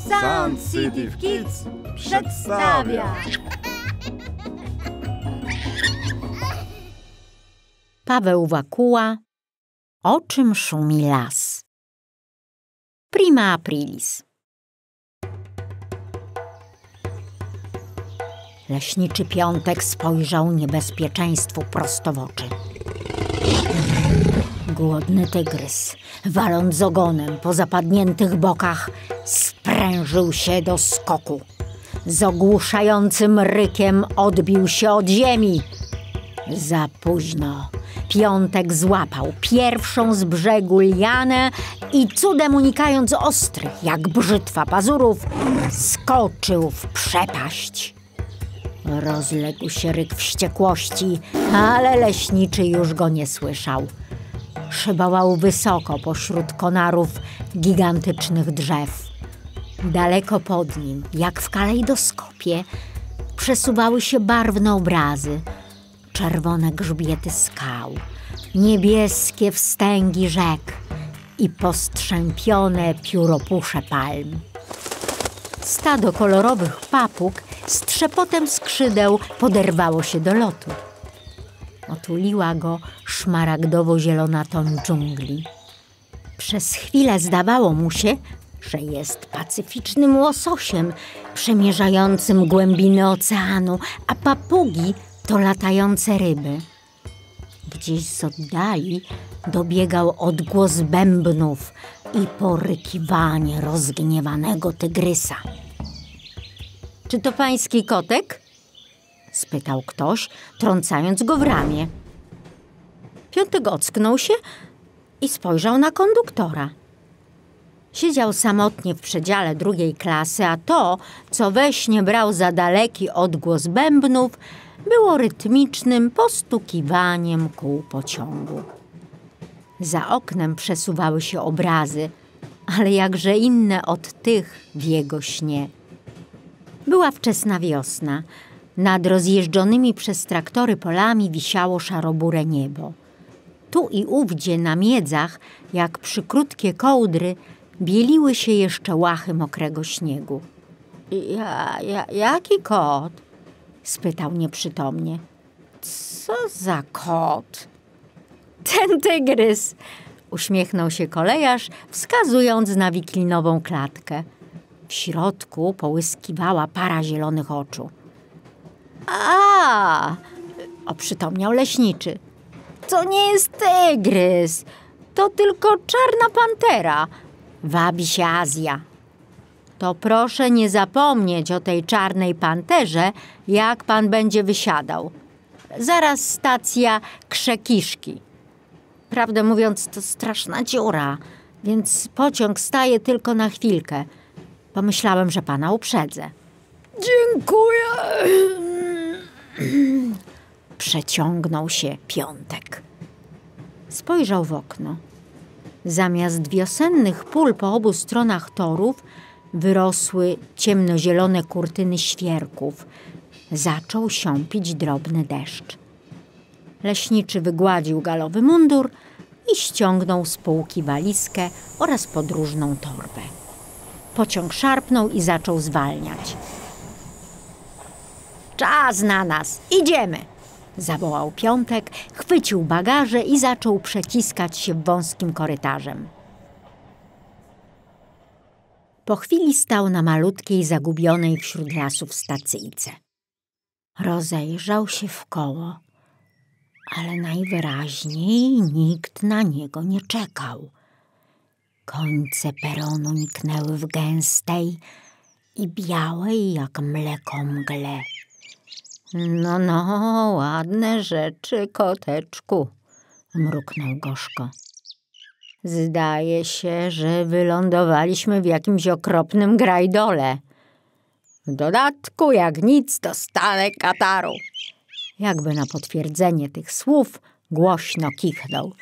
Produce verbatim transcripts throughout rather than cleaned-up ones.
Sound City Kids przedstawia Paweł Wakuła. O czym szumi las? Prima aprilis. Leśniczy Piątek spojrzał niebezpieczeństwu prosto w oczy. Głodny tygrys, waląc ogonem po zapadniętych bokach, sprężył się do skoku. Z ogłuszającym rykiem odbił się od ziemi. Za późno. Piątek złapał pierwszą z brzegu lianę i cudem unikając ostrych, jak brzytwa pazurów, skoczył w przepaść. Rozległ się ryk wściekłości, ale leśniczy już go nie słyszał. Szybował wysoko pośród konarów gigantycznych drzew. Daleko pod nim, jak w kalejdoskopie, przesuwały się barwne obrazy. Czerwone grzbiety skał, niebieskie wstęgi rzek i postrzępione pióropusze palm. Stado kolorowych papug z trzepotem skrzydeł poderwało się do lotu. Otuliła go szmaragdowo-zielona ton dżungli. Przez chwilę zdawało mu się, że jest pacyficznym łososiem przemierzającym głębiny oceanu, a papugi to latające ryby. Gdzieś z oddali dobiegał odgłos bębnów i porykiwanie rozgniewanego tygrysa. Czy to pański kotek? Spytał ktoś, trącając go w ramię. Piątek ocknął się i spojrzał na konduktora. Siedział samotnie w przedziale drugiej klasy, a to, co we śnie brał za daleki odgłos bębnów, było rytmicznym postukiwaniem kół pociągu. Za oknem przesuwały się obrazy, ale jakże inne od tych w jego śnie. Była wczesna wiosna. Nad rozjeżdżonymi przez traktory polami wisiało szarobure niebo. Tu i ówdzie na miedzach, jak przy krótkie kołdry, bieliły się jeszcze łachy mokrego śniegu. Ja, ja, jaki kot? Spytał nieprzytomnie. Co za kot? Ten tygrys! Uśmiechnął się kolejarz, wskazując na wiklinową klatkę. W środku połyskiwała para zielonych oczu. A! Oprzytomniał leśniczy. To nie jest tygrys, to tylko czarna pantera. Wabi się Azja. To proszę nie zapomnieć o tej czarnej panterze, jak pan będzie wysiadał. Zaraz stacja Krzekiszki. Prawdę mówiąc, to straszna dziura, więc pociąg staje tylko na chwilkę. Pomyślałem, że pana uprzedzę. Dziękuję. Przeciągnął się Piątek. Spojrzał w okno. Zamiast wiosennych pól po obu stronach torów wyrosły ciemnozielone kurtyny świerków. Zaczął siąpić drobny deszcz. Leśniczy wygładził galowy mundur i ściągnął z półki walizkę oraz podróżną torbę. Pociąg szarpnął i zaczął zwalniać. Czas na nas, idziemy! Zawołał Piątek, chwycił bagaże i zaczął przeciskać się wąskim korytarzem. Po chwili stał na malutkiej, zagubionej wśród lasów stacyjce. Rozejrzał się wkoło, ale najwyraźniej nikt na niego nie czekał. Końce peronu niknęły w gęstej i białej jak mleko mgle. No, no, ładne rzeczy, koteczku, mruknął gorzko. Zdaje się, że wylądowaliśmy w jakimś okropnym grajdole. W dodatku, jak nic, dostanę kataru. Jakby na potwierdzenie tych słów głośno kichnął.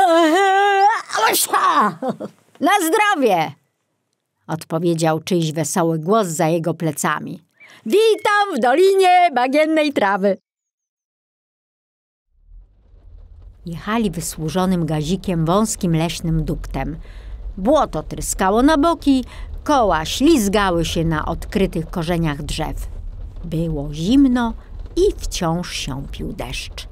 Na zdrowie! Odpowiedział czyjś wesoły głos za jego plecami. Witam w Dolinie Bagiennej Trawy. Jechali wysłużonym gazikiem wąskim leśnym duktem. Błoto tryskało na boki, Koła ślizgały się na odkrytych korzeniach drzew. Było zimno i wciąż siąpił deszcz.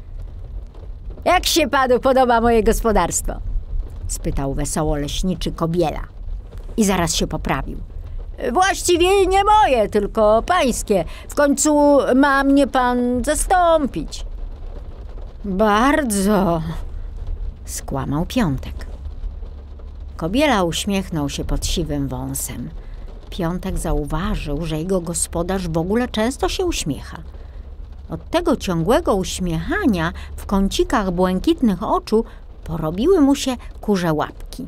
Jak się panu podoba moje gospodarstwo? Spytał wesoło leśniczy Kobiela. I zaraz się poprawił. Właściwie nie moje, tylko pańskie. W końcu ma mnie pan zastąpić. Bardzo, skłamał Piątek. Kobiela uśmiechnął się pod siwym wąsem. Piątek zauważył, że jego gospodarz w ogóle często się uśmiecha. Od tego ciągłego uśmiechania w kącikach błękitnych oczu porobiły mu się kurze łapki.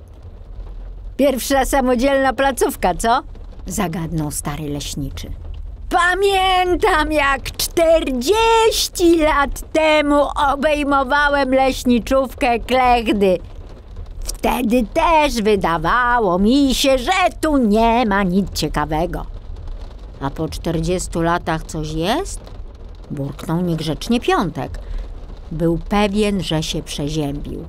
Pierwsza samodzielna placówka, co? Zagadnął stary leśniczy. Pamiętam, jak czterdzieści lat temu obejmowałem leśniczówkę Klechdy. Wtedy też wydawało mi się, że tu nie ma nic ciekawego. A po czterdziestu latach coś jest? Burknął niegrzecznie Piątek. Był pewien, że się przeziębił.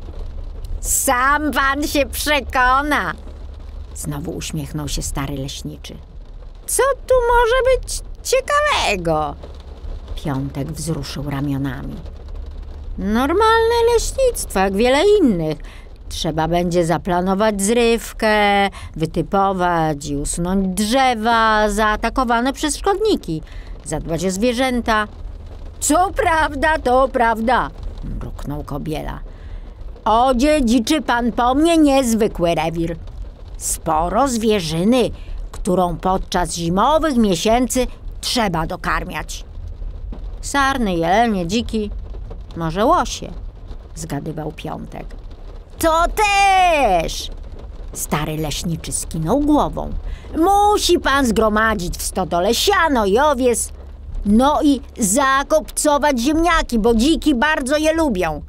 Sam pan się przekona! Znowu uśmiechnął się stary leśniczy. Co tu może być ciekawego? Piątek wzruszył ramionami. Normalne leśnictwo, jak wiele innych. Trzeba będzie zaplanować zrywkę, wytypować i usunąć drzewa zaatakowane przez szkodniki, zadbać o zwierzęta. Co prawda, to prawda, mruknął Kobiela. Odziedziczy pan po mnie niezwykły rewir. Sporo zwierzyny, którą podczas zimowych miesięcy trzeba dokarmiać. Sarny, jelenie, dziki, może łosie, zgadywał Piątek. To też! Stary leśniczy skinął głową. Musi pan zgromadzić w stodole siano i owies, no i zakopcować ziemniaki, bo dziki bardzo je lubią.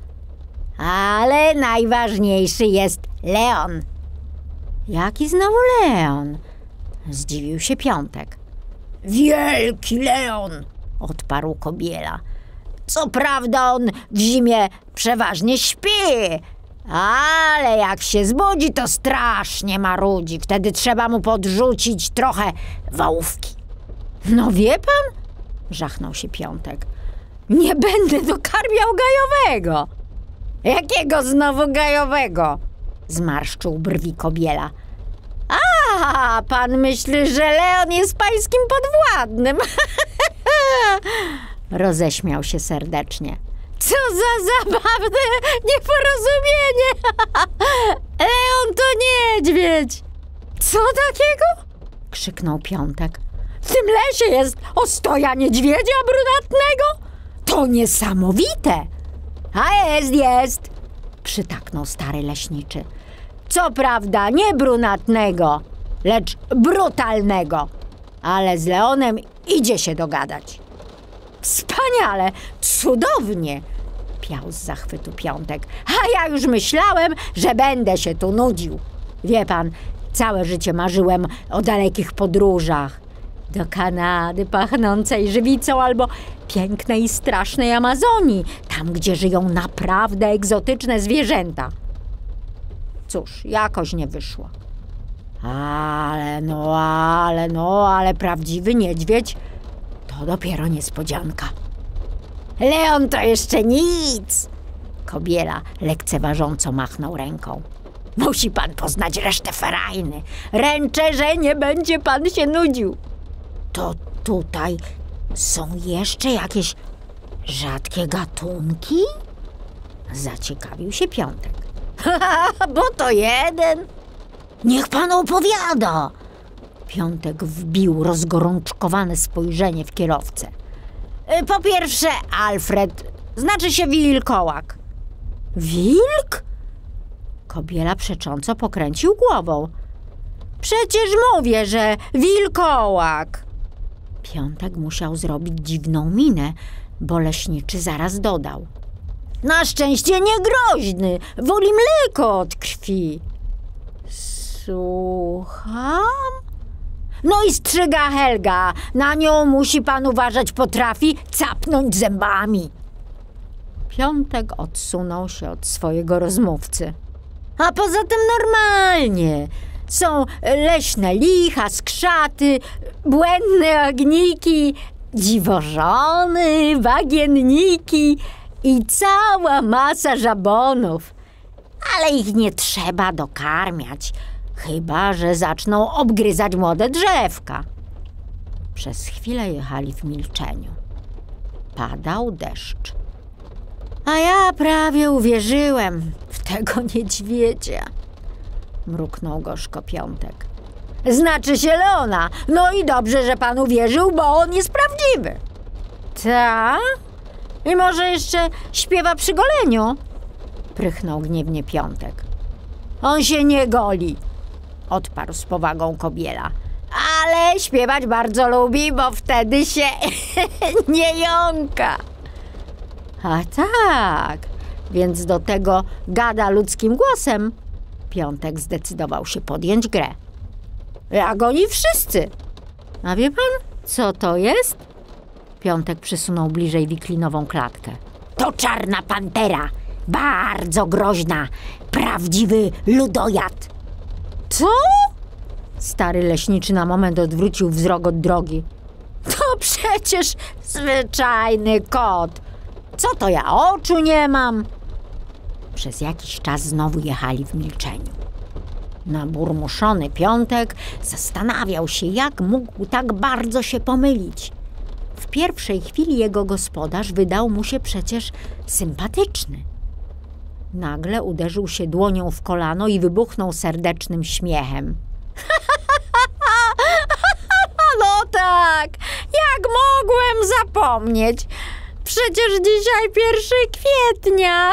Ale najważniejszy jest Leon. Jaki znowu Leon? Zdziwił się Piątek. Wielki Leon, odparł Kobiela. Co prawda on w zimie przeważnie śpi, ale jak się zbudzi, to strasznie marudzi. Wtedy trzeba mu podrzucić trochę wałówki. No wie pan? Żachnął się Piątek. Nie będę dokarmiał gajowego. Jakiego znowu gajowego? Zmarszczył brwi Kobiela. A, pan myśli, że Leon jest pańskim podwładnym. Roześmiał się serdecznie. Co za zabawne nieporozumienie! Leon to niedźwiedź! Co takiego? Krzyknął Piątek. W tym lesie jest ostoja niedźwiedzia brunatnego? To niesamowite! A jest, jest! Przytaknął stary leśniczy. Co prawda nie brunatnego, lecz brutalnego. Ale z Leonem idzie się dogadać. Wspaniale, cudownie! Piał z zachwytu Piątek. A ja już myślałem, że będę się tu nudził. Wie pan, całe życie marzyłem o dalekich podróżach. Do Kanady pachnącej żywicą albo pięknej i strasznej Amazonii, tam gdzie żyją naprawdę egzotyczne zwierzęta. Cóż, jakoś nie wyszło. Ale no, ale no, ale prawdziwy niedźwiedź to dopiero niespodzianka. Leon to jeszcze nic! Kobiela lekceważąco machnął ręką. Musi pan poznać resztę ferajny. Ręczę, że nie będzie pan się nudził. To tutaj są jeszcze jakieś rzadkie gatunki? Zaciekawił się Piątek. Bo to jeden. Niech pan opowiada. Piątek wbił rozgorączkowane spojrzenie w kierowcę. Po pierwsze Alfred, znaczy się wilkołak. Wilk? Kobiela przecząco pokręcił głową. Przecież mówię, że wilkołak. Piątek musiał zrobić dziwną minę, bo leśniczy zaraz dodał. Na szczęście nie groźny, woli mleko od krwi. Słucham? No i strzyga Helga, na nią musi pan uważać, potrafi capnąć zębami. Piątek odsunął się od swojego rozmówcy. A poza tym normalnie, Są leśne licha, skrzaty, błędne ogniki, dziwożony, bagienniki i cała masa żabonów. Ale ich nie trzeba dokarmiać, chyba że zaczną obgryzać młode drzewka. Przez chwilę jechali w milczeniu. Padał deszcz. A ja prawie uwierzyłem w tego niedźwiedzia. Mruknął gorzko Piątek. Znaczy się Leona. No i dobrze, że pan uwierzył, bo on jest prawdziwy. Ta? I może jeszcze śpiewa przy goleniu? Prychnął gniewnie Piątek. On się nie goli, odparł z powagą Kobiela. Ale śpiewać bardzo lubi, bo wtedy się nie jąka. A tak, więc do tego gada ludzkim głosem. Piątek zdecydował się podjąć grę. Jak oni wszyscy. A wie pan, co to jest? Piątek przysunął bliżej wiklinową klatkę. To czarna pantera, bardzo groźna, prawdziwy ludojad. Co? Stary leśniczy na moment odwrócił wzrok od drogi. To przecież zwyczajny kot. Co to ja, oczu nie mam? Przez jakiś czas znowu jechali w milczeniu. Naburmuszony Piątek zastanawiał się, jak mógł tak bardzo się pomylić. W pierwszej chwili jego gospodarz wydał mu się przecież sympatyczny. Nagle uderzył się dłonią w kolano i wybuchnął serdecznym śmiechem. No tak, jak mogłem zapomnieć? Przecież dzisiaj pierwszy kwietnia.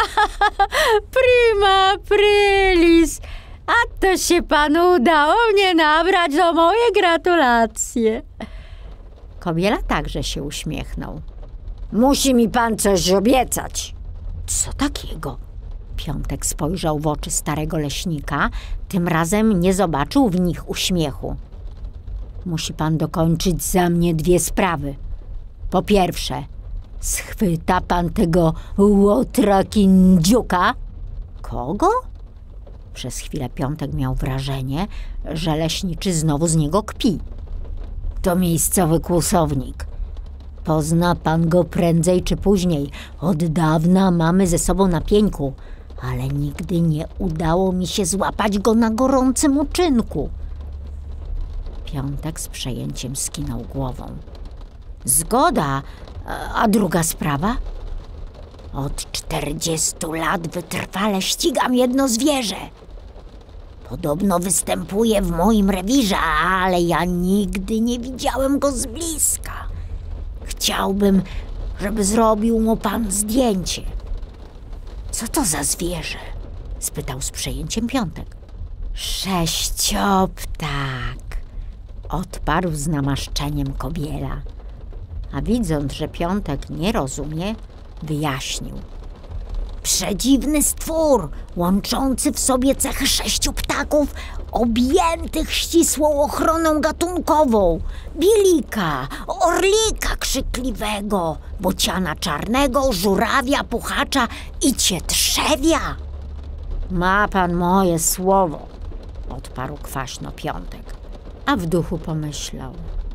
Prima aprilis. A to się panu udało mnie nabrać, to moje gratulacje. Kobiela także się uśmiechnął. Musi mi pan coś obiecać. Co takiego? Piątek spojrzał w oczy starego leśnika. Tym razem nie zobaczył w nich uśmiechu. Musi pan dokończyć za mnie dwie sprawy. Po pierwsze, schwyta pan tego łotra kindziuka. Kogo? Przez chwilę Piątek miał wrażenie, że leśniczy znowu z niego kpi. To miejscowy kłusownik. Pozna pan go prędzej czy później. Od dawna mamy ze sobą na pieńku, ale nigdy nie udało mi się złapać go na gorącym uczynku. Piątek z przejęciem skinął głową. Zgoda, a druga sprawa? Od czterdziestu lat wytrwale ścigam jedno zwierzę. Podobno występuje w moim rewirze, ale ja nigdy nie widziałem go z bliska. Chciałbym, żeby zrobił mu pan zdjęcie. Co to za zwierzę? Spytał z przejęciem Piątek. Sześcioptak, odparł z namaszczeniem Kobiela. A widząc, że Piątek nie rozumie, wyjaśnił. Przedziwny stwór, łączący w sobie cechy sześciu ptaków, objętych ścisłą ochroną gatunkową. Bielika, orlika krzykliwego, bociana czarnego, żurawia, puchacza i cietrzewia. Ma pan moje słowo, odparł kwaśno Piątek, a w duchu pomyślał.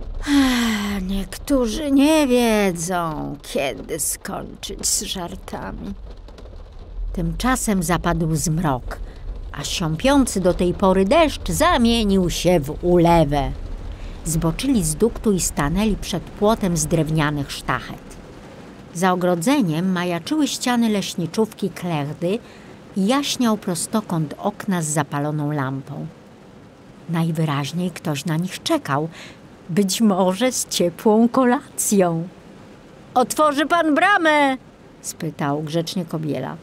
Niektórzy nie wiedzą, kiedy skończyć z żartami. Tymczasem zapadł zmrok, a siąpiący do tej pory deszcz zamienił się w ulewę. Zboczyli z duktu i stanęli przed płotem z drewnianych sztachet. Za ogrodzeniem majaczyły ściany leśniczówki klechdy i jaśniał prostokąt okna z zapaloną lampą. Najwyraźniej ktoś na nich czekał, być może z ciepłą kolacją. — Otworzy pan bramę? — spytał grzecznie Kobiela.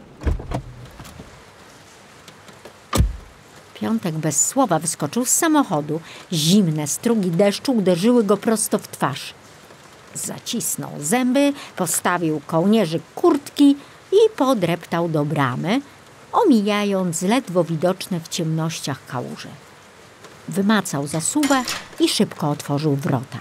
Piątek bez słowa wyskoczył z samochodu. Zimne strugi deszczu uderzyły go prosto w twarz. Zacisnął zęby, postawił kołnierzyk kurtki i podreptał do bramy, omijając ledwo widoczne w ciemnościach kałuże. Wymacał zasuwę i szybko otworzył wrota.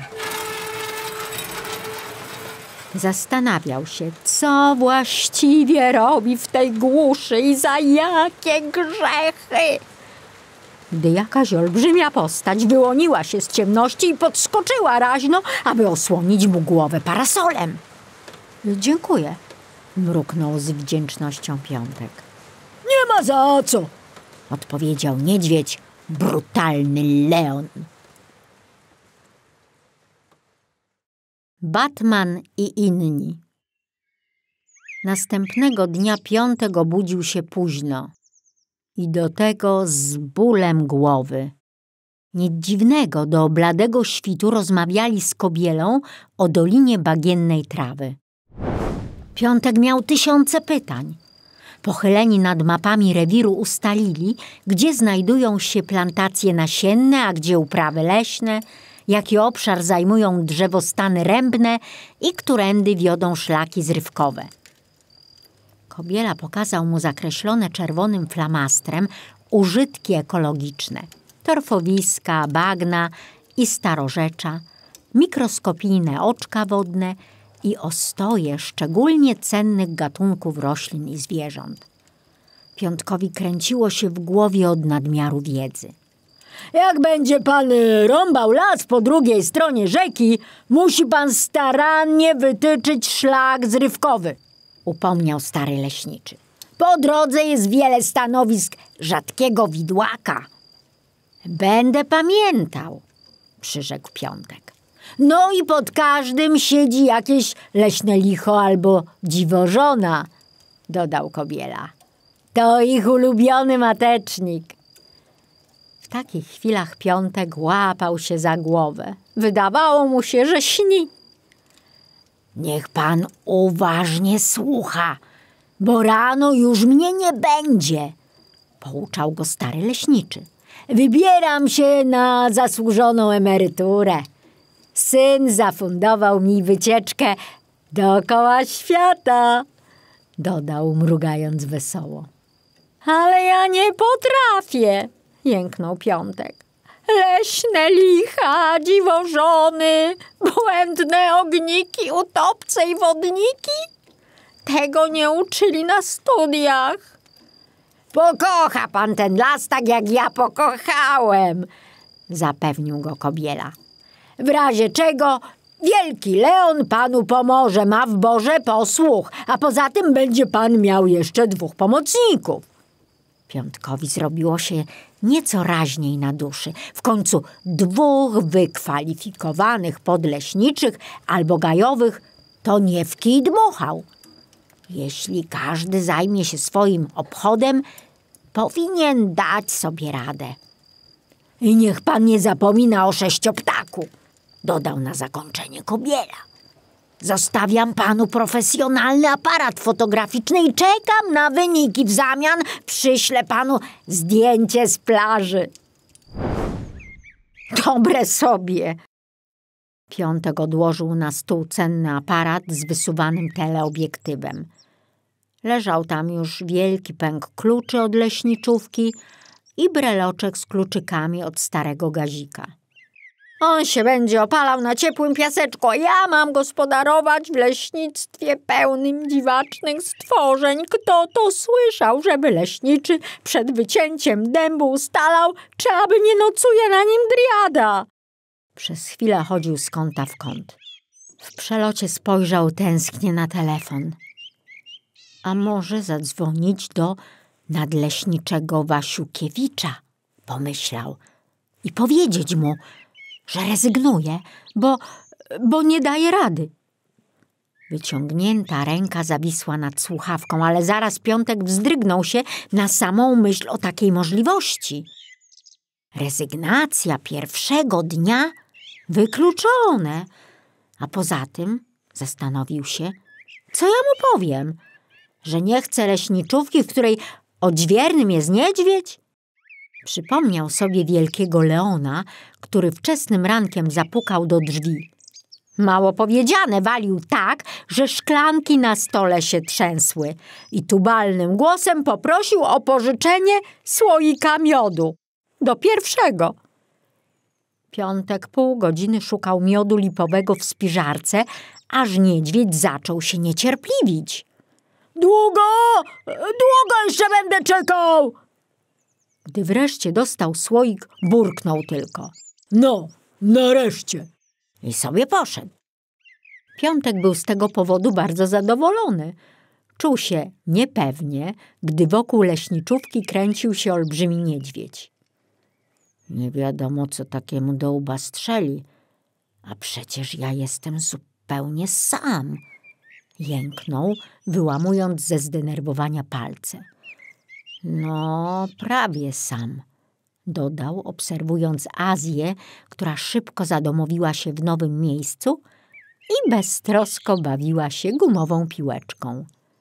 Zastanawiał się, co właściwie robi w tej głuszy i za jakie grzechy. gdy jakaś olbrzymia postać wyłoniła się z ciemności i podskoczyła raźno, aby osłonić mu głowę parasolem. Dziękuję, mruknął z wdzięcznością Piątek. Nie ma za co, odpowiedział niedźwiedź, brutalny Leon. Batman i inni. Następnego dnia Piątek obudził się późno i do tego z bólem głowy. Nic dziwnego, do bladego świtu rozmawiali z Kobielą o Dolinie Bagiennej Trawy. Piątek miał tysiące pytań. Pochyleni nad mapami rewiru ustalili, gdzie znajdują się plantacje nasienne, a gdzie uprawy leśne, jaki obszar zajmują drzewostany rębne i którędy wiodą szlaki zrywkowe. Kobiela pokazał mu zakreślone czerwonym flamastrem użytki ekologiczne, torfowiska, bagna i starorzecza, mikroskopijne oczka wodne i ostoje szczególnie cennych gatunków roślin i zwierząt. Piątkowi kręciło się w głowie od nadmiaru wiedzy. Jak będzie pan rąbał las po drugiej stronie rzeki, musi pan starannie wytyczyć szlak zrywkowy, upomniał stary leśniczy. Po drodze jest wiele stanowisk rzadkiego widłaka. Będę pamiętał, przyrzekł Piątek. No i pod każdym siedzi jakieś leśne licho albo dziwożona, dodał Kobiela. To ich ulubiony matecznik. W takich chwilach Piątek łapał się za głowę. Wydawało mu się, że śni. Niech pan uważnie słucha, bo rano już mnie nie będzie, pouczał go stary leśniczy. Wybieram się na zasłużoną emeryturę. Syn zafundował mi wycieczkę dookoła świata, dodał, mrugając wesoło. Ale ja nie potrafię, jęknął Piątek. Leśne licha, dziwożony, błędne ogniki, utopce i wodniki? Tego nie uczyli na studiach. Pokocha pan ten las tak, jak ja pokochałem, zapewnił go Kobiela. W razie czego wielki Leon panu pomoże, ma w Boże posłuch, a poza tym będzie pan miał jeszcze dwóch pomocników. Piątkowi zrobiło się nieco raźniej na duszy. W końcu dwóch wykwalifikowanych podleśniczych albo gajowych to nie w kij dmuchał. Jeśli każdy zajmie się swoim obchodem, powinien dać sobie radę. I niech pan nie zapomina o sześcioptaku, dodał na zakończenie Kobiela. Zostawiam panu profesjonalny aparat fotograficzny i czekam na wyniki. W zamian przyślę panu zdjęcie z plaży. Dobre sobie. Piątek odłożył na stół cenny aparat z wysuwanym teleobiektywem. Leżał tam już wielki pęk kluczy od leśniczówki i breloczek z kluczykami od starego gazika. On się będzie opalał na ciepłym piaseczku, a ja mam gospodarować w leśnictwie pełnym dziwacznych stworzeń. Kto to słyszał, żeby leśniczy przed wycięciem dębu ustalał, czy aby nie nocuje na nim driada? Przez chwilę chodził z kąta w kąt. W przelocie spojrzał tęsknie na telefon. A może zadzwonić do nadleśniczego Wasiukiewicza, pomyślał, i powiedzieć mu, że rezygnuje, bo, bo nie daje rady. Wyciągnięta ręka zawisła nad słuchawką, ale zaraz Piątek wzdrygnął się na samą myśl o takiej możliwości. Rezygnacja pierwszego dnia? Wykluczone. A poza tym, zastanowił się, co ja mu powiem? Że nie chcę leśniczówki, w której odźwiernym jest niedźwiedź? Przypomniał sobie wielkiego Leona, który wczesnym rankiem zapukał do drzwi. Mało powiedziane, walił tak, że szklanki na stole się trzęsły i tubalnym głosem poprosił o pożyczenie słoika miodu. Do pierwszego. Piątek pół godziny szukał miodu lipowego w spiżarce, aż niedźwiedź zaczął się niecierpliwić. Długo, długo jeszcze będę czekał! Gdy wreszcie dostał słoik, burknął tylko: no, nareszcie! I sobie poszedł. Piątek był z tego powodu bardzo zadowolony. Czuł się niepewnie, gdy wokół leśniczówki kręcił się olbrzymi niedźwiedź. Nie wiadomo, co takiemu do łba strzeli, a przecież ja jestem zupełnie sam. Jęknął, wyłamując ze zdenerwowania palce. No, prawie sam, dodał, obserwując Azję, która szybko zadomowiła się w nowym miejscu i beztrosko bawiła się gumową piłeczką.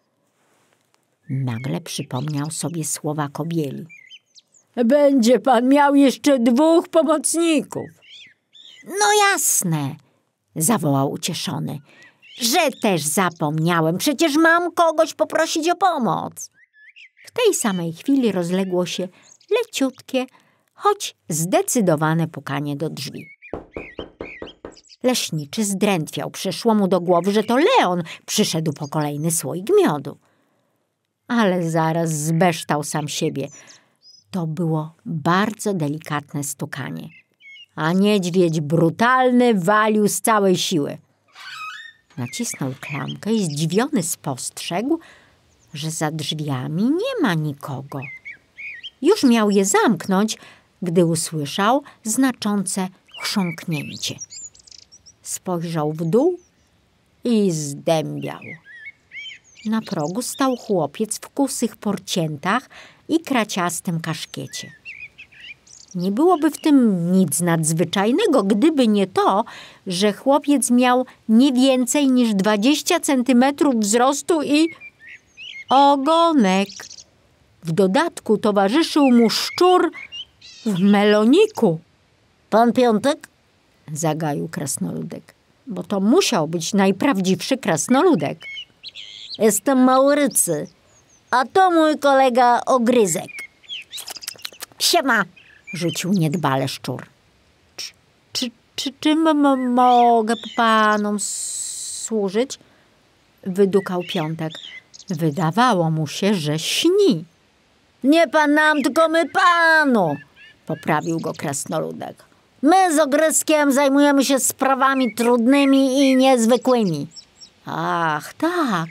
Nagle przypomniał sobie słowa Kobieli. Będzie pan miał jeszcze dwóch pomocników. No jasne, zawołał ucieszony, że też zapomniałem. Przecież mam kogoś poprosić o pomoc. W tej samej chwili rozległo się leciutkie, choć zdecydowane pukanie do drzwi. Leśniczy zdrętwiał. Przyszło mu do głowy, że to Leon przyszedł po kolejny słoik miodu. Ale zaraz zbeształ sam siebie. To było bardzo delikatne stukanie, a niedźwiedź brutalny walił z całej siły. Nacisnął klamkę i zdziwiony spostrzegł, że za drzwiami nie ma nikogo. Już miał je zamknąć, gdy usłyszał znaczące chrząknięcie. Spojrzał w dół i zdębiał. Na progu stał chłopiec w kusych porciętach i kraciastym kaszkiecie. Nie byłoby w tym nic nadzwyczajnego, gdyby nie to, że chłopiec miał nie więcej niż dwadzieścia centymetrów wzrostu i ogonek. W dodatku towarzyszył mu szczur w meloniku. Pan Piątek? Zagaił krasnoludek, bo to musiał być najprawdziwszy krasnoludek. Jestem Maurycy, a to mój kolega Ogryzek. Siema, rzucił niedbale szczur. Czy, czy, czy, czym m- mogę panom służyć? Wydukał Piątek. Wydawało mu się, że śni. Nie pan nam, tylko my panu, poprawił go krasnoludek. My z Ogryzkiem zajmujemy się sprawami trudnymi i niezwykłymi. Ach, tak.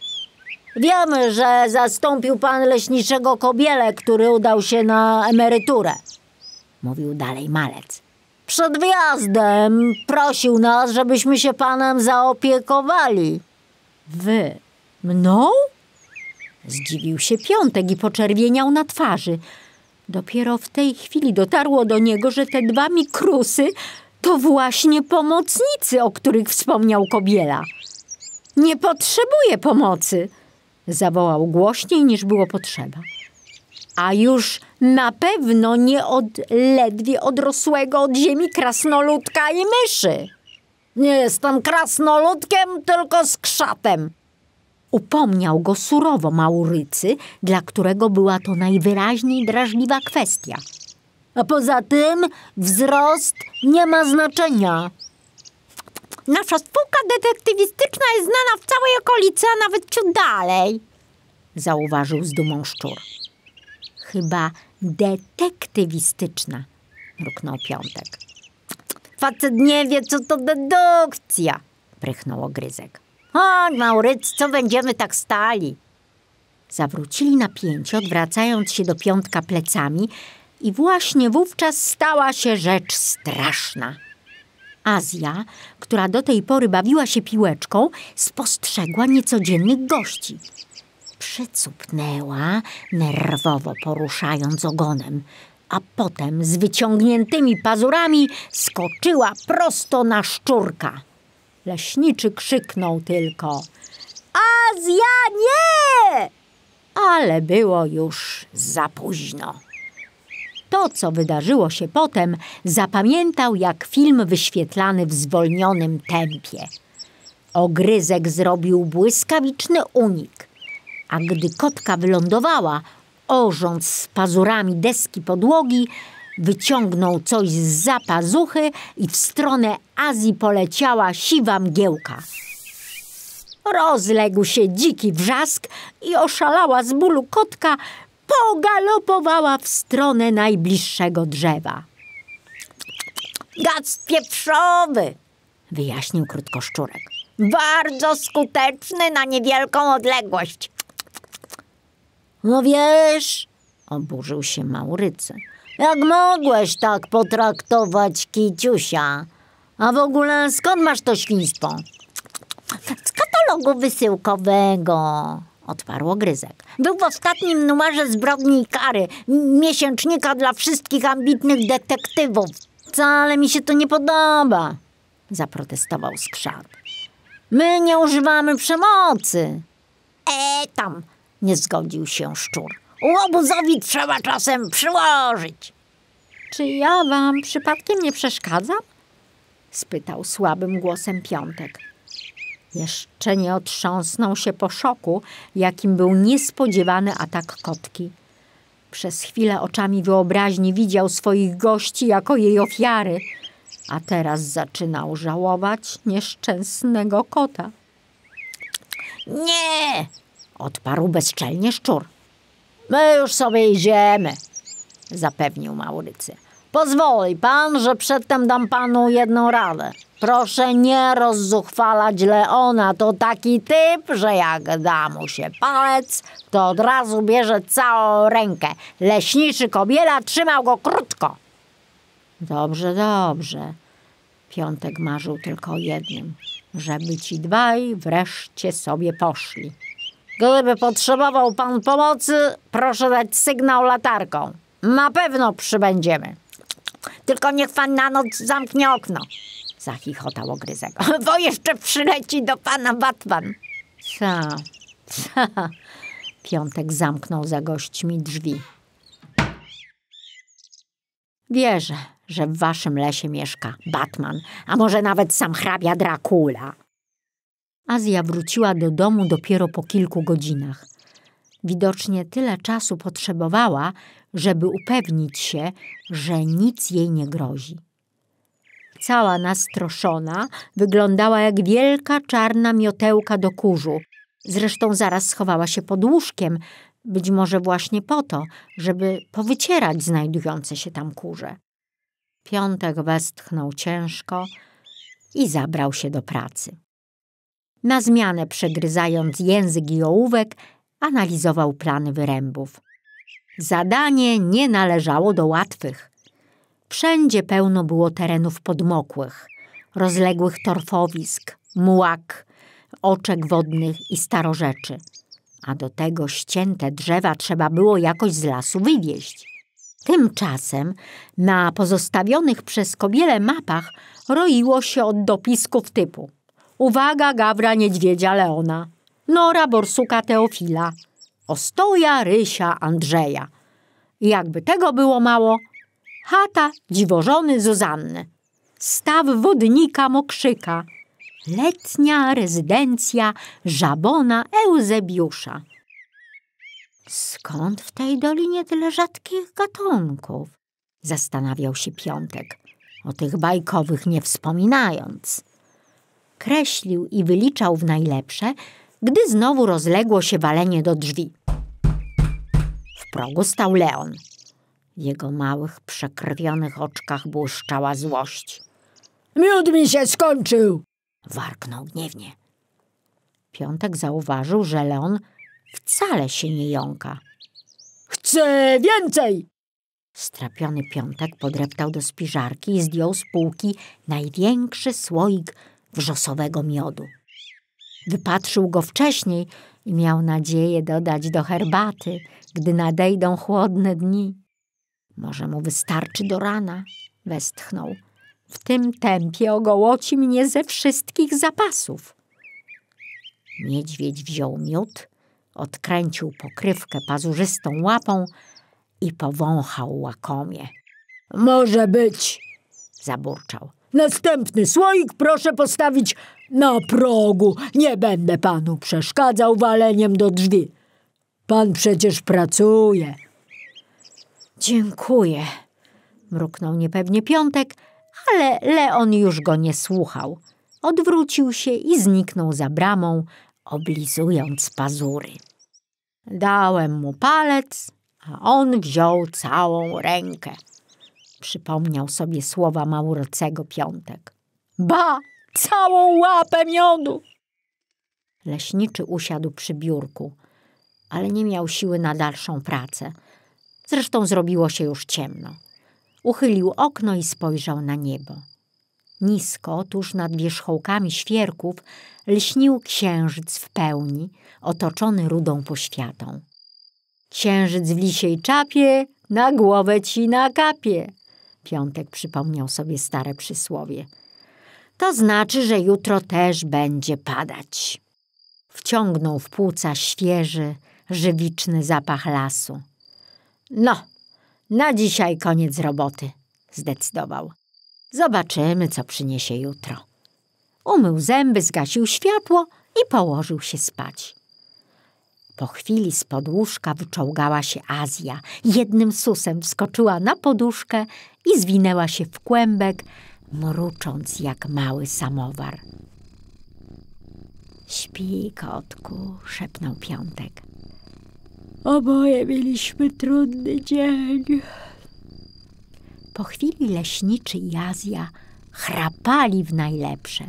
Wiemy, że zastąpił pan leśniczego Kobielę, który udał się na emeryturę, mówił dalej malec. Przed wyjazdem prosił nas, żebyśmy się panem zaopiekowali. Wy? Mną? Zdziwił się Piątek i poczerwieniał na twarzy. Dopiero w tej chwili dotarło do niego, że te dwa mikrusy to właśnie pomocnicy, o których wspomniał Kobiela. Nie potrzebuję pomocy, zawołał głośniej niż było potrzeba. A już na pewno nie od ledwie odrosłego od ziemi krasnoludka i myszy. Nie jestem krasnoludkiem, tylko skrzatem. Upomniał go surowo Maurycy, dla którego była to najwyraźniej drażliwa kwestia. A poza tym wzrost nie ma znaczenia. Nasza spółka detektywistyczna jest znana w całej okolicy, a nawet ciut dalej, zauważył z dumą szczur. Chyba detektywistyczna, mruknął Piątek. Facet nie wie, co to dedukcja, prychnął Ogryzek. Chodź, Maurycy, co będziemy tak stali? Zawrócili na pięcie, odwracając się do Piątka plecami i właśnie wówczas stała się rzecz straszna. Azja, która do tej pory bawiła się piłeczką, spostrzegła niecodziennych gości. Przycupnęła, nerwowo poruszając ogonem, a potem z wyciągniętymi pazurami skoczyła prosto na szczurka. Leśniczy krzyknął tylko: Azja, nie! Ale było już za późno. To, co wydarzyło się potem, zapamiętał jak film wyświetlany w zwolnionym tempie. Ogryzek zrobił błyskawiczny unik, a gdy kotka wylądowała, orząc z pazurami deski podłogi, wyciągnął coś zza pazuchy i w stronę Azji poleciała siwa mgiełka. Rozległ się dziki wrzask i oszalała z bólu kotka pogalopowała w stronę najbliższego drzewa. Gaz pieprzowy, wyjaśnił krótkoszczurek. bardzo skuteczny na niewielką odległość. No wiesz, oburzył się Maurycy. Jak mogłeś tak potraktować Kiciusia? A w ogóle skąd masz to świństwo? Z katalogu wysyłkowego, odparł Gryzek. był w ostatnim numerze Zbrodni i Kary, miesięcznika dla wszystkich ambitnych detektywów. Wcale mi się to nie podoba, zaprotestował Skrzat. My nie używamy przemocy. E, tam, nie zgodził się Szczur. Łobuzowi trzeba czasem przyłożyć. Czy ja wam przypadkiem nie przeszkadzam? Spytał słabym głosem Piątek. Jeszcze nie otrząsnął się po szoku, jakim był niespodziewany atak kotki. Przez chwilę oczami wyobraźni widział swoich gości jako jej ofiary, a teraz zaczynał żałować nieszczęsnego kota. Nie, odparł bezczelnie Szczur. My już sobie idziemy, zapewnił Maurycy. Pozwoli pan, że przedtem dam panu jedną radę. Proszę nie rozzuchwalać Leona, to taki typ, że jak da mu się palec, to od razu bierze całą rękę. Leśniczy Kobiela trzymał go krótko. Dobrze, dobrze. Piątek marzył tylko o jednym, żeby ci dwaj wreszcie sobie poszli. Gdyby potrzebował pan pomocy, proszę dać sygnał latarką. Na pewno przybędziemy. tylko niech pan na noc zamknie okno, zachichotał Gryzek. bo jeszcze przyleci do pana Batman. Co? Co? Piątek zamknął za gośćmi drzwi. Wierzę, że w waszym lesie mieszka Batman, a może nawet sam hrabia Dracula. Azja wróciła do domu dopiero po kilku godzinach. Widocznie tyle czasu potrzebowała, żeby upewnić się, że nic jej nie grozi. Cała nastroszona wyglądała jak wielka czarna miotełka do kurzu. Zresztą zaraz schowała się pod łóżkiem, być może właśnie po to, żeby powycierać znajdujące się tam kurze. Piątek westchnął ciężko i zabrał się do pracy. Na zmianę, przegryzając język i ołówek, analizował plany wyrębów. Zadanie nie należało do łatwych. Wszędzie pełno było terenów podmokłych, rozległych torfowisk, mułak, oczek wodnych i starorzeczy. A do tego ścięte drzewa trzeba było jakoś z lasu wywieźć. Tymczasem na pozostawionych przez Kobielę mapach roiło się od dopisków typu: uwaga Gawra Niedźwiedzia Leona, Nora Borsuka Teofila, Ostoja Rysia Andrzeja. I jakby tego było mało, chata dziwożony Zuzanny, staw wodnika Mokrzyka, letnia rezydencja Żabona Eusebiusza. Skąd w tej dolinie tyle rzadkich gatunków? Zastanawiał się Piątek, o tych bajkowych nie wspominając. Kreślił i wyliczał w najlepsze, gdy znowu rozległo się walenie do drzwi. W progu stał Leon. W jego małych, przekrwionych oczkach błyszczała złość. Miód mi się skończył! Warknął gniewnie. Piątek zauważył, że Leon wcale się nie jąka. Chcę więcej! Strapiony Piątek podreptał do spiżarki i zdjął z półki największy słoik wrzosowego miodu. Wypatrzył go wcześniej i miał nadzieję dodać do herbaty, gdy nadejdą chłodne dni. Może mu wystarczy do rana, westchnął. W tym tempie ogołoci mnie ze wszystkich zapasów. Niedźwiedź wziął miód, odkręcił pokrywkę pazurzystą łapą i powąchał łakomie. Może być, zaburczał. Następny słoik proszę postawić na progu. Nie będę panu przeszkadzał waleniem do drzwi. Pan przecież pracuje. Dziękuję, mruknął niepewnie Piątek, ale Leon już go nie słuchał. Odwrócił się i zniknął za bramą, oblizując pazury. Dałem mu palec, a on wziął całą rękę. Przypomniał sobie słowa Maurycego Piątek. Ba, całą łapę miodu! Leśniczy usiadł przy biurku, ale nie miał siły na dalszą pracę. Zresztą zrobiło się już ciemno. Uchylił okno i spojrzał na niebo. Nisko, tuż nad wierzchołkami świerków, lśnił księżyc w pełni, otoczony rudą poświatą. Księżyc w lisiej czapie, na głowę ci nakapie. Piątek przypomniał sobie stare przysłowie. To znaczy, że jutro też będzie padać. Wciągnął w płuca świeży, żywiczny zapach lasu. No, na dzisiaj koniec roboty, zdecydował. Zobaczymy, co przyniesie jutro. Umył zęby, zgasił światło i położył się spać. Po chwili spod łóżka wyczołgała się Azja. Jednym susem wskoczyła na poduszkę i zwinęła się w kłębek, mrucząc jak mały samowar. Śpi, kotku, szepnął Piątek. Oboje mieliśmy trudny dzień. Po chwili leśniczy i Azja chrapali w najlepsze.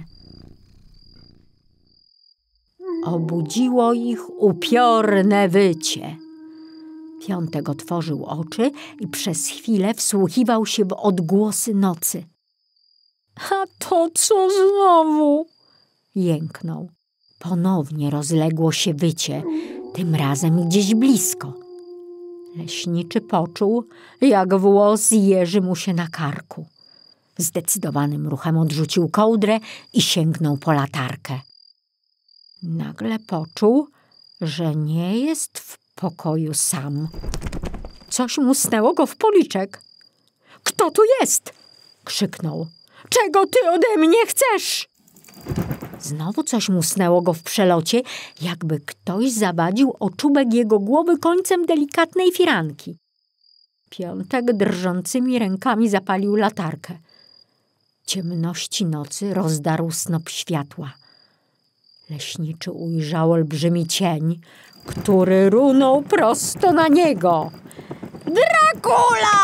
Obudziło ich upiorne wycie. Piątek otworzył oczy i przez chwilę wsłuchiwał się w odgłosy nocy. A to co znowu? Jęknął. Ponownie rozległo się wycie, tym razem gdzieś blisko. Leśniczy poczuł, jak włos jeży mu się na karku. Zdecydowanym ruchem odrzucił kołdrę i sięgnął po latarkę. Nagle poczuł, że nie jest w pokoju sam. Coś musnęło go w policzek. — Kto tu jest? — krzyknął. — Czego ty ode mnie chcesz? Znowu coś musnęło go w przelocie, jakby ktoś zawadził o czubek jego głowy końcem delikatnej firanki. Piątek drżącymi rękami zapalił latarkę. W ciemności nocy rozdarł snop światła. Leśniczy ujrzał olbrzymi cień, który runął prosto na niego. — Dracula!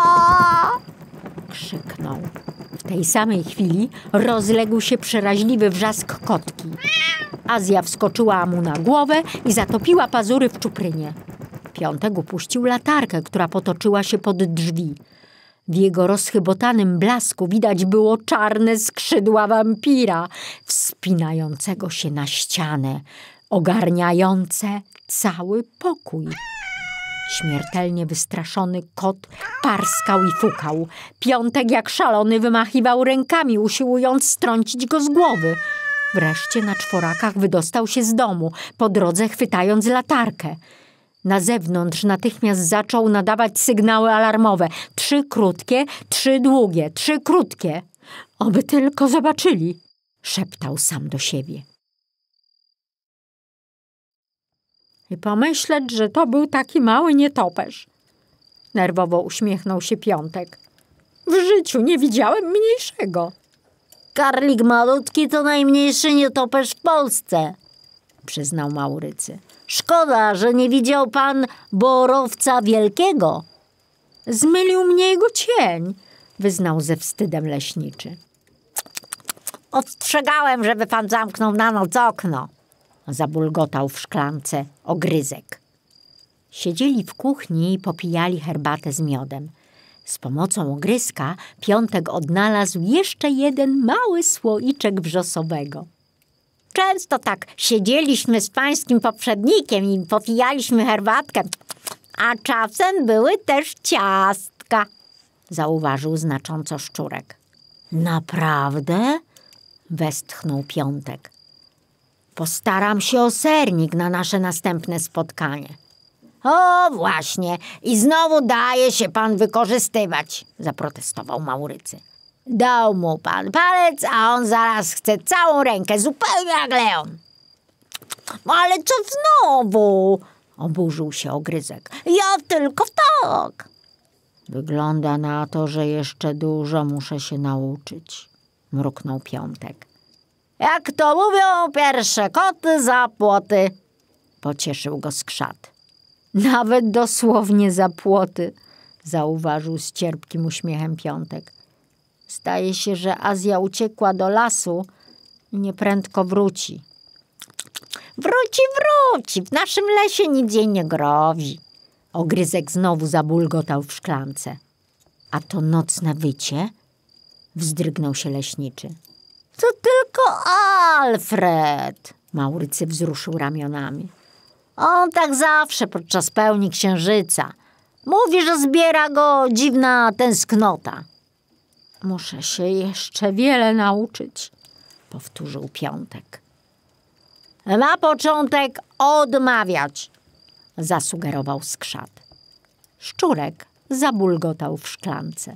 — krzyknął. W tej samej chwili rozległ się przeraźliwy wrzask kotki. Azja wskoczyła mu na głowę i zatopiła pazury w czuprynie. Piątek upuścił latarkę, która potoczyła się pod drzwi. W jego rozchybotanym blasku widać było czarne skrzydła wampira, wspinającego się na ścianę, ogarniające cały pokój. Śmiertelnie wystraszony kot parskał i fukał. Piątek jak szalony wymachiwał rękami, usiłując strącić go z głowy. Wreszcie na czworakach wydostał się z domu, po drodze chwytając latarkę. Na zewnątrz natychmiast zaczął nadawać sygnały alarmowe. Trzy krótkie, trzy długie, trzy krótkie. Oby tylko zobaczyli, szeptał sam do siebie. I pomyśleć, że to był taki mały nietoperz. Nerwowo uśmiechnął się Piątek. W życiu nie widziałem mniejszego. Karlik malutki to najmniejszy nietoperz w Polsce, przyznał Maurycy. Szkoda, że nie widział pan borowca wielkiego. Zmylił mnie jego cień, wyznał ze wstydem leśniczy. Ostrzegałem, żeby pan zamknął na noc okno, zabulgotał w szklance ogryzek. Siedzieli w kuchni i popijali herbatę z miodem. Z pomocą ogryzka Piątek odnalazł jeszcze jeden mały słoiczek wrzosowego. Często tak siedzieliśmy z pańskim poprzednikiem i popijaliśmy herbatkę, a czasem były też ciastka, zauważył znacząco Szczurek. Naprawdę? Westchnął Piątek. Postaram się o sernik na nasze następne spotkanie. O, właśnie. I znowu daje się pan wykorzystywać, zaprotestował Maurycy. Dał mu pan palec, a on zaraz chce całą rękę, zupełnie jak Leon. Ale co znowu? Oburzył się ogryzek. Ja tylko tak. Wygląda na to, że jeszcze dużo muszę się nauczyć, mruknął Piątek. Jak to mówią, pierwsze koty za płoty, pocieszył go skrzat. Nawet dosłownie za płoty, zauważył z cierpkim uśmiechem Piątek. Zdaje się, że Azja uciekła do lasu i nieprędko wróci. Wróci, wróci. W naszym lesie nic jej nie grozi. Ogryzek znowu zabulgotał w szklance. A to nocne wycie? Wzdrygnął się leśniczy. To tylko Alfred. Maurycy wzruszył ramionami. On tak zawsze podczas pełni księżyca. Mówi, że zbiera go dziwna tęsknota. Muszę się jeszcze wiele nauczyć, powtórzył Piątek. Na początek odmawiać, zasugerował Skrzat. Szczurek zabulgotał w szklance.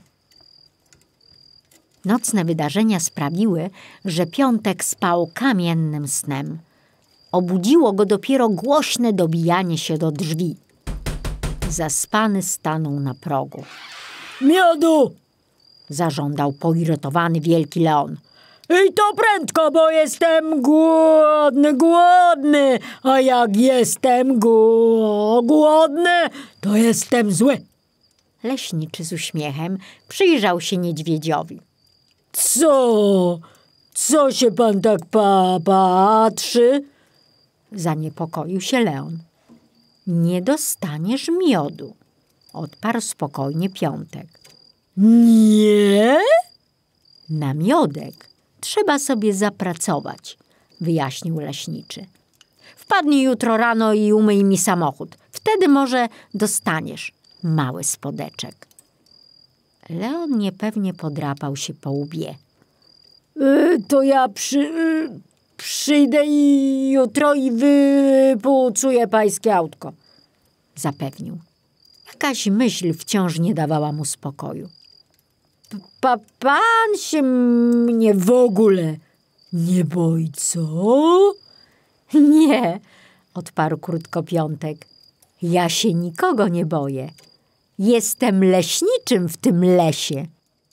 Nocne wydarzenia sprawiły, że Piątek spał kamiennym snem. Obudziło go dopiero głośne dobijanie się do drzwi. Zaspany stanął na progu. Miodu! Zażądał poirytowany wielki Leon. I to prędko, bo jestem głodny, głodny. A jak jestem gł- głodny, to jestem zły. Leśniczy z uśmiechem przyjrzał się niedźwiedziowi. Co? Co się pan tak pa patrzy? Zaniepokoił się Leon. Nie dostaniesz miodu, odparł spokojnie Piątek. Nie? Na miodek trzeba sobie zapracować, wyjaśnił leśniczy. Wpadnij jutro rano i umyj mi samochód. Wtedy może dostaniesz mały spodeczek. Leon niepewnie podrapał się po łbie. Y, to ja przy, y, przyjdę i jutro i wypucuję pańskie autko, zapewnił. Jakaś myśl wciąż nie dawała mu spokoju. Pa, pan się mnie w ogóle nie boi, co? Nie, odparł krótko Piątek. Ja się nikogo nie boję. Jestem leśniczym w tym lesie.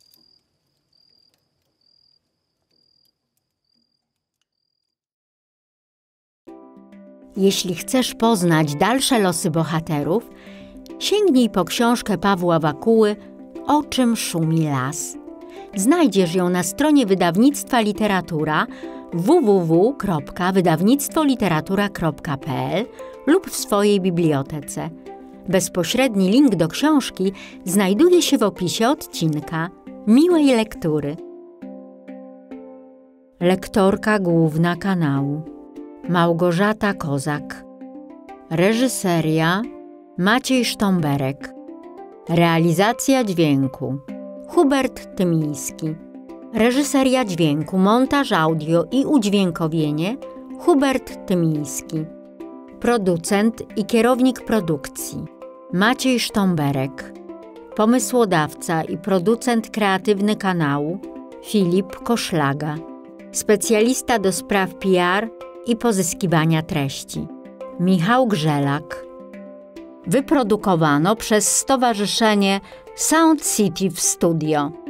Jeśli chcesz poznać dalsze losy bohaterów, sięgnij po książkę Pawła Wakuły O czym szumi las. Znajdziesz ją na stronie wydawnictwa Literatura w w w kropka wydawnictwo literatura kropka p l lub w swojej bibliotece. Bezpośredni link do książki znajduje się w opisie odcinka. Miłej lektury. Lektorka główna kanału Małgorzata Kozak. Reżyseria Maciej Sztomberek. Realizacja dźwięku Hubert Tymiński. Reżyseria dźwięku, montaż audio i udźwiękowienie Hubert Tymiński. Producent i kierownik produkcji Maciej Sztomberek. Pomysłodawca i producent kreatywny kanału Filip Koszlaga. Specjalista do spraw P R i pozyskiwania treści Michał Grzelak. Wyprodukowano przez Stowarzyszenie Sound City w Studio.